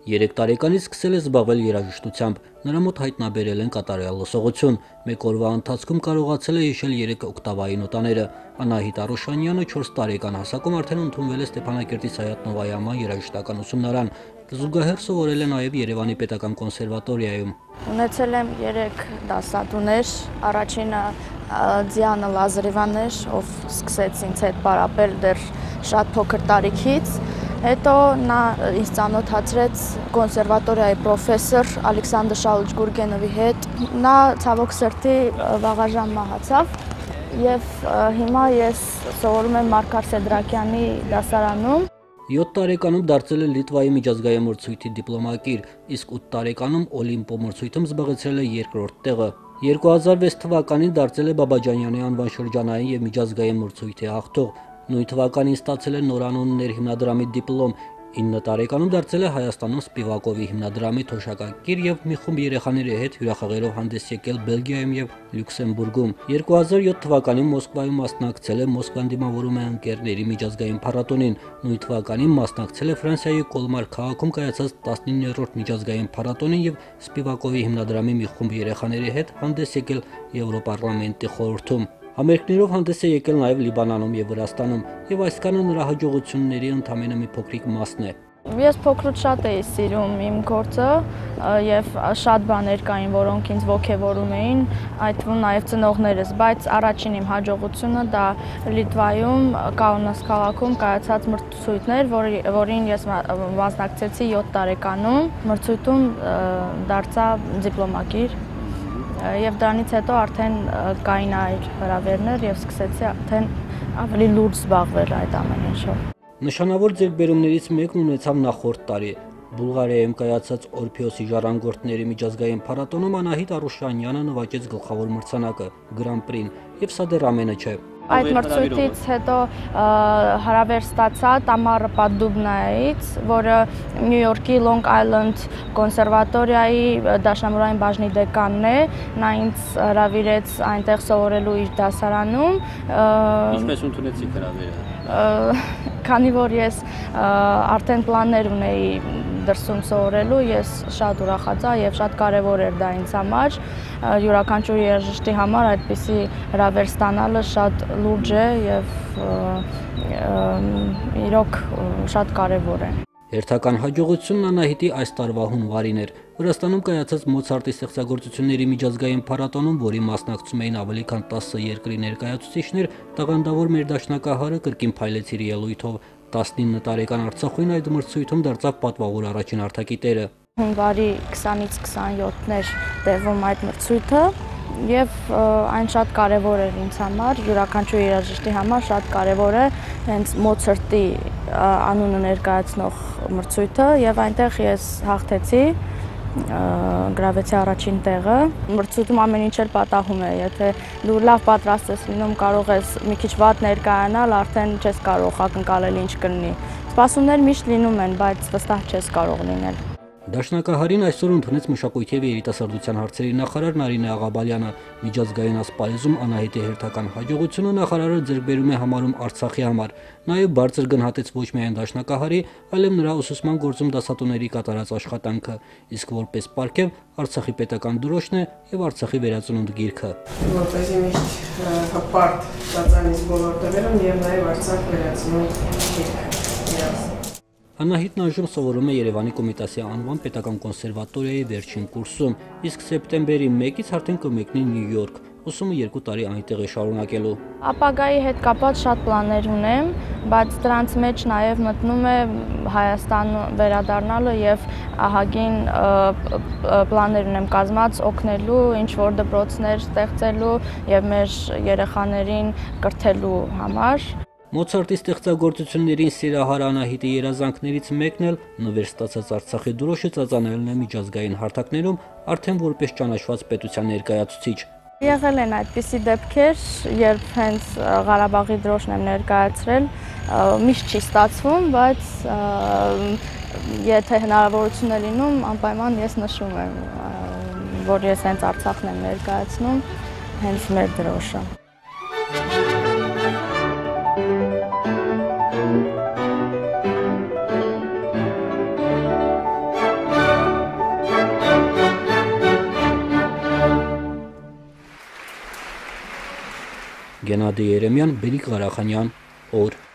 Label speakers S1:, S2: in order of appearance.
S1: 3 տարեկանից սկսել է զբաղվել երաժշտությամբ, նրա մոտ հայտնաբերել են կատարյալ լսողություն, մեկ օրվա ընթացքում կարողացել է հիշել 3 օկտավայի նոտաները։ Անահիտ Արուշանյանը 4 տարեկան հասակում արդեն ընդունվել է Ստեփանակերտի Սայաթ-Նովայի երաժշտական ուսումնարան, զուգահեռ սովորել է նաև Երևանի Պետական կոնսերվատորիայում։
S2: Ունեցել եմ 3 դասատուներ, առաջինը Դիանա Լազարևան էր, ով սկսեց ինձ հետ պարապել դեռ շատ փոքր տարիքից։ Հետո նա ինձ ծանոթացրեց կոնսերվատորիայի պրոֆեսոր Ալեքսանդր Շալուչ Գուրգենովի հետ։ Նա ցավոք սրտի վաղաժամ մահացավ եւ հիմա ես սովորում եմ Մարկար Սեդրակյանի դասարանում։
S1: 7 տարեկանում դարձել է Լիտվայի միջազգային մրցույթի դիպլոմակիր, իսկ 8 տարեկանում Օլիմպո մրցույթում զբաղեցրել է 2-րդ տեղը։ 2006 թվականին դարձել է Բաբաջանյանի անվան շրջանային եւ միջազգային մրցույթի հաղթող։ Նույն թվականին ստացել է Նորանուններ հիմնադրամի դիպլոմ, 9 տարեկանում դարձել է Հայաստանում Սպիվակովի հիմնադրամի թոշակակիր եւ մի խումբ երեխաների հետ հյուրախաղերով հանդես եկել Բելգիայում եւ Լյուքսեմբուրգում։ 2007 թվականին Մոսկվայում մասնակցել է Մոսկվան դիմավորում է ընկերների միջազգային փառատոնին։ Նույն թվականին մասնակցել է Ֆրանսիայի Կոլմար քաղաքում կայացած 19-րդ միջազգային փառատոնին եւ Սպիվակովի հիմնադրամի մի խումբ երեխաների հետ հանդես եկել Եվրոպարլամենտի խորհրդում։ Համերգներով հանդես է եկել նաև Լիբանանում եւ Վրաստանում, եւ այսքանը նրա հաջողությունների ընդամենը մի փոքրիկ մասն է։
S2: Ես փոքրուց շատ էի սիրում իմ գործը եւ շատ բաներ կային, որոնք ինձ ոգևորում էին, այդ թվում նաև ծնողներս, բայց առաջին իմ հաջողությունը դա Լիտվայում Կաունաս քաղաքում կայացած մրցույթն էր, որին ես մասնակցեցի 7 տարեկանում։ Մրցույթում դարձա դիպլոմակիր եւ դրանից հետո արդեն կային այլ հրավերներ եւ սկսեցի արդեն ավելի լուրջ զբաղվել այդ ամեն ինչով։
S1: Նշանավոր ձեռքբերումներից մեկն ունեցավ նախորդ տարի։ Բուլղարիայում կայացած Օրփեոսի ժառանգորդների միջազգային փառատոնում Անահիտ Արուշանյանը նվաճեց գլխավոր մրցանակը՝ Գրան-պրին, եւ սա դեռ ամենը չէ։
S2: Այդ մրցույթից հետո հրավեր ստացա Տամարա Պադուբնայից, որը Նյու Յորքի Long Island կոնսերվատորիայի դաշնամուրային բաժնի դեկանն է, նա ինձ հրավիրեց այնտեղ սովորելու իր դասարանում։
S1: Ինչպես ընդունեցիք հրավերը։
S2: Քանի որ ես արդեն պլաններ ունեի դրսում սովորելու, ես շատ ուրախացա եւ շատ կարեւոր էր դա ինձ համար։ Յուրաքանչյուր երաժշտի համար այդպիսի հրավեր ստանալը շատ լուրջ է եւ իրոք շատ կարեւոր է։
S1: Հերթական հաջողությունն Անահիտի այս տարվա հունվարին էր։ Վրաստանում կայացած Մոցարտի ստեղծագործությունների միջազգային փառատոնում, որի մասնակցում էին ավելի քան 10 երկրի ներկայացուցիչներ, տաղանդավոր մեր դաշնակահարը կրկին փայլեց իր ելույթով։ 19 տարեկան Արցախին այդ մրցույթում դարձավ պատվավոր առաջին արտակիտերը։
S2: Հունվարի 20-ից 27-ն էր տևում այդ մրցույթը եւ այն շատ կարեւոր էր ինձ համար, յուրաքանչյուր երաժշտի համար շատ կարեւոր է հենց Մոցարտի անունը ներկայացնող մրցույթը եւ այնտեղ ես հաղթեցի, գրավեցի առաջին տեղը։ Մրցույթում ամեն ինչ էլ պատահում է, եթե դու լավ պատրաստ ես լինում, կարող ես մի քիչ վատ ներկայանալ, արդեն չես կարող ակնկալել ինչ կլինի։ Սպասումներ միշտ լինում են, բայց վստահ չես կարող լինել։
S1: Դաշնակահարին այսօր ընդունեց մշակույթի եւ երիտասարդության հարցերի նախարար Նարինե Աղաբալյանը։ Միջազգային ասպարեզում Անահիտի հերթական հաջողությունը նախարարը ձեռքբերում է համարում Արցախի համար։ Նաև բարձր գնահատեց ոչ միայն դաշնակահարի, այլև նրա ուսուցման գործում դասատուների կատարած աշխատանքը, իսկ որպես պարգև Արցախի պետական դրոշն է եւ Արցախի վերածնունդ գիրքը։
S3: Որպեսզի միշտ հպարտ ծածանից բոլոր տղերուն եւ նաեւ Արցախ վերածնունդ գիրքը։
S1: Անահիտն այժմ սովորում է Երևանի Կոմիտասի անվան պետական կոնսերվատորիայի վերջին կուրսում, իսկ սեպտեմբերի 1-ից արդեն կմեկնի Նյու Յորք, ուսումը 2 տարի այնտեղ է շարունակելու։
S2: Ապագայի հետ կապված շատ պլաններ ունեմ, բայց դրանց մեջ նաև մտնում է Հայաստան վերադառնալը եւ ահագին պլաններ ունեմ կազմած օգնելու, ինչ որ դպրոցներ ստեղծելու եւ մեր երեխաներին կրթելու համար։
S1: Մոցարտի ստեղծագործություններին սիրահար Անահիտի երազանքներից մեկն էլ նվեր ստացած Արցախի դրոշը ծածանելն է միջազգային հարթակներում, արդեն որպես ճանաչված պետության ներկայացուցիչ։
S2: Եղել են այդպիսի դեպքեր, երբ հենց Ղարաբաղի դրոշն եմ ներկայացրել, միշտ չի ստացվում, բայց եթե հնարավորություն է լինում, անպայման ես նշում եմ, որ ես հենց Արցախն եմ ներկայացնում, հենց մեր դրոշը։
S1: Գենադի Երեմյան, Բերիկ Ղարախանյան, օր